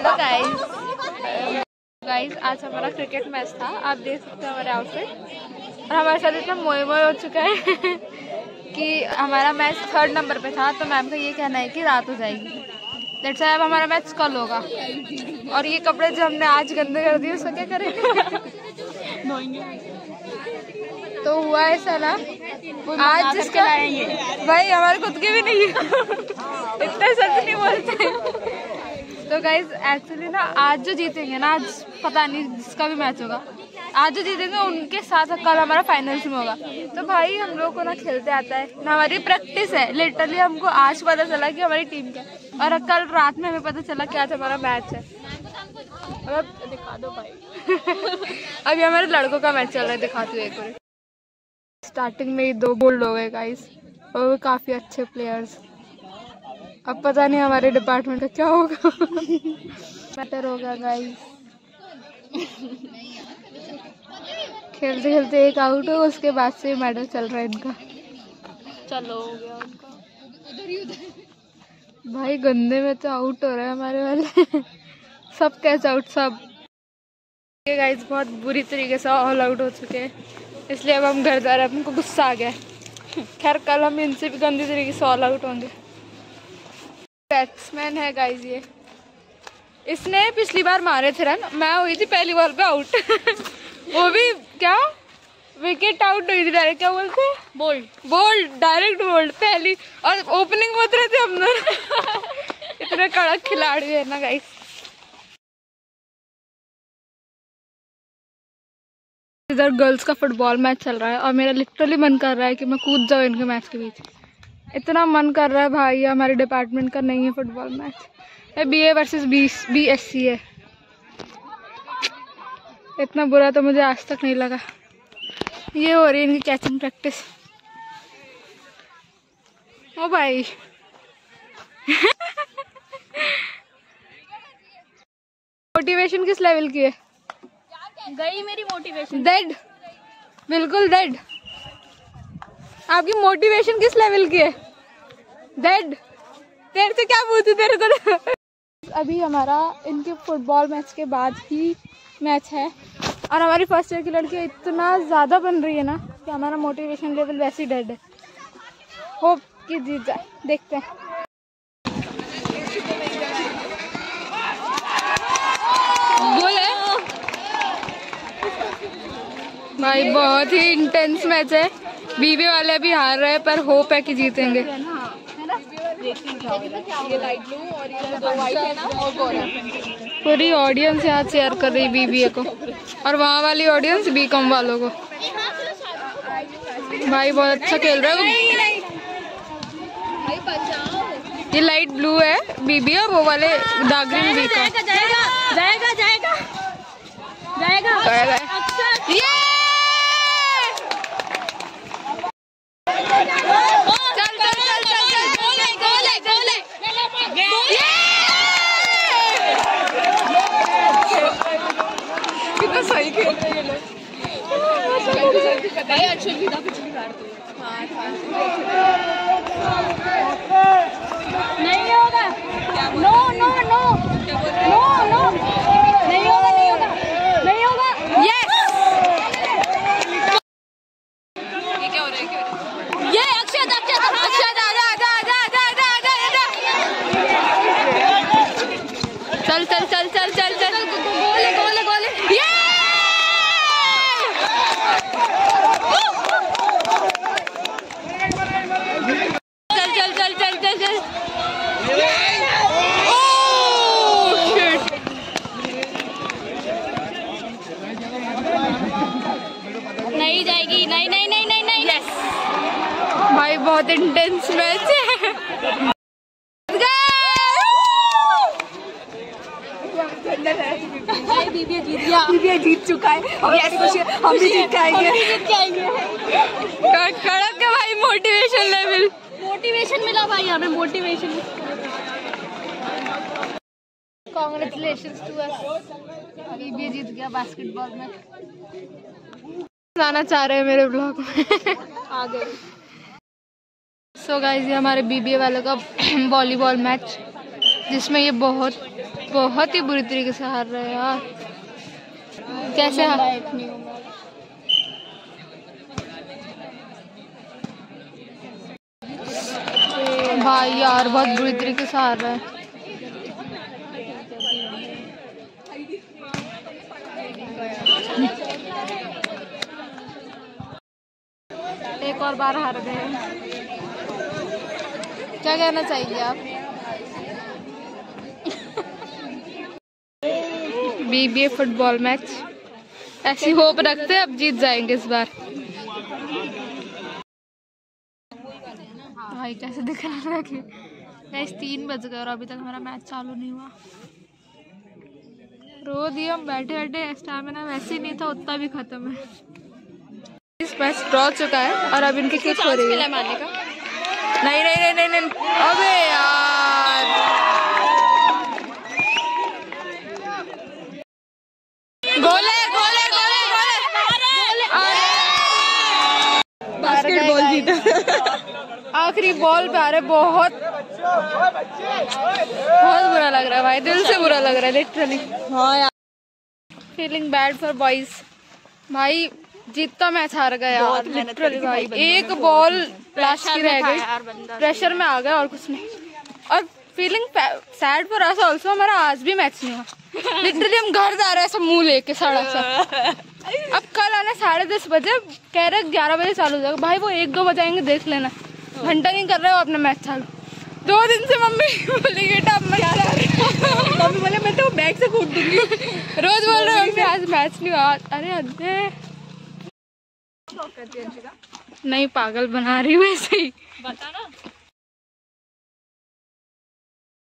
Hello guys, आज हमारा cricket match था। आप देख सकते हो हमारे आउटफिट, और हमारे साथ इतना मोए मोए हो चुका है कि हमारा मैच 3rd नंबर पे था, तो मैम का ये कहना है कि रात हो जाएगी। दैट्स व्हाई अब हमारा मैच कल होगा। और ये कपड़े जो हमने आज गंदे कर दिए उसका क्या करेंगे? तो हुआ ऐसा ना, आज जिसका भाई हमारे खुद के भी नहीं है इतना सच नहीं बोलते। तो गाइज एक्चुअली ना, आज जो जीतेंगे ना, आज पता नहीं जिसका भी मैच होगा, आज जो जीतेंगे उनके साथ कल हमारा फाइनल्स में होगा। तो भाई हम लोग को ना खेलते आता है ना, हमारी प्रैक्टिस है। लिटरली हमको आज पता चला कि हमारी टीम क्या है, और कल रात में हमें पता चला कि आज हमारा मैच है। अब दिखा दो भाई अभी हमारे लड़कों का मैच चल रहा है, दिखाती हूँ एक बार। स्टार्टिंग में ही 2 बोल्ड हो गए गाइस, और वो काफी अच्छे प्लेयर्स। अब पता नहीं हमारे डिपार्टमेंट का क्या होगा मैटर होगा गाइस। खेलते खेलते एक आउट हो, उसके बाद से मैटर चल रहा है इनका। चलो हो गया उनका। भाई गंदे में तो आउट हो रहा है हमारे वाले सब कैच आउट सब। ये गाइस बहुत बुरी तरीके से ऑल आउट हो चुके हैं, इसलिए अब हम घर जा रहे हैं। हमको गुस्सा आ गया। खैर कल हम इनसे भी गंदी तरीके से ऑल आउट होंगे। बैट्समैन है गाइस ये, इसने पिछली बार मारे थे रन, मैं हुई थी पहली बॉल पे आउट वो भी क्या विकेट आउट हुई थी डायरेक्ट, क्या बोलते हैं, बोल्ड डायरेक्ट बोल्ड पहली, और ओपनिंग में उतरे थे हम दोनों इतने कड़क खिलाड़ी है ना गाइस। इधर गर्ल्स का फुटबॉल मैच चल रहा है, और मेरा लिटरली मन कर रहा है कि मैं कूद जाऊँ इनके मैच के बीच। इतना मन कर रहा है भाई, हमारे डिपार्टमेंट का नहीं है football match, BA versus BSc है। इतना बुरा तो मुझे आज तक नहीं लगा। ये हो रही है इनकी कैचिंग प्रैक्टिस। ओ भाई मोटिवेशन किस लेवल की है? गई मेरी मोटिवेशन, डेड, बिल्कुल डेड। आपकी मोटिवेशन किस लेवल की है? डेड। तेरे से क्या पूछूं तेरे को अभी हमारा इनके फुटबॉल मैच के बाद ही मैच है, और हमारी फर्स्ट ईयर की लड़की इतना ज़्यादा बन रही है ना कि हमारा मोटिवेशन लेवल वैसे ही डेड है। होप कि जीत जाए, देखते हैं। गोल है भाई, बहुत ही इंटेंस मैच है। BB वाले भी हार रहे हैं, पर होप है कि जीतेंगे। ये लाइट ब्लू और ये 2 वाइट है ना, और गोल है। पूरी ऑडियंस यहाँ चेयर कर रही BBA को, और वहाँ वाली ऑडियंस BCom वालों को। भाई बहुत अच्छा खेल रहा है ये लाइट ब्लू है BB, और वो वाले डार्क ग्रीन BCom। जाएगा सही खेल रहे हैं ये लोग। नहीं होगा, no no no no no, नहीं होगा नहीं होगा नहीं होगा। यस, ये क्या हो रहा है? ये अक्षत चल चल चल चल चल चल, गोल ये चल नहीं जाएगी, नहीं। यस भाई बहुत इंटेंस मैच है। BBA जीत चुका है, और ऐसी खुशी हम भी जीत के आएंगे। कड़क है भाई मोटिवेशन लेवल, मोटिवेशन मिला भाई हमें, motivation. Congratulations to us, BBA जीत गया बास्केटबॉल में। जाना चाह रहे हैं मेरे ब्लॉग में आ गए। सो गाइस, ये हमारे BBA वालों का वॉलीबॉल मैच जिसमें ये बहुत ही बुरी तरीके से हार रहे हैं यार। कैसे भाई यार बहुत बुरी तरीके से हार रहा है। एक और बार हार गए। क्या कहना चाहिए आप? बीबीए फुटबॉल मैच ऐसी होप रखते हैं अब जीत जाएंगे इस बार। भाई कैसे दिख रहा है कि 3 बज गए और अभी तक हमारा मैच चालू नहीं हुआ। रो दिया हम बैठे बैठे, स्टैमिना वैसे ही नहीं था, उतना भी खत्म है। इस मैच ड्रॉ चुका है और अब इनकी किक हो रही है। नहीं नहीं नहीं नहीं नहीं, अबे यार गोले गोले गोले गोले, बास्केटबॉल जीता। आखिरी बॉल पे आ रहे, बहुत बुरा लग रहा है भाई, दिल से बुरा लग रहा है लिटरली। हाँ यार, फीलिंग बैड फॉर बॉयज। भाई जीतता मैच हार गया यार लिटरली भाई। एक बॉल लास्ट की रह गई, प्रेशर में आ गया और कुछ नहीं। और feeling sad for us also, हमारा आज भी मैच नहीं हुआ लिटरली। हम घर जा रहे हैं सब मुंह लेके सड़क से। अब कल आना 10:30 बजे, कह रहे 11 बजे चालू हो जाएगा। भाई वो 1-2 बजाएंगे, देख लेना, घंटा नहीं कर रहे हो अपना मैच चालू। 2 दिन से मम्मी बोली बेटा अब मैं मम्मी बोले मैं तो बैग से कूद दूंगी। रोज बोल रहे मम्मी आज मैच नहीं हुआ। अरे अरे नहीं, पागल बना रही हूँ ऐसे ही, बता ना।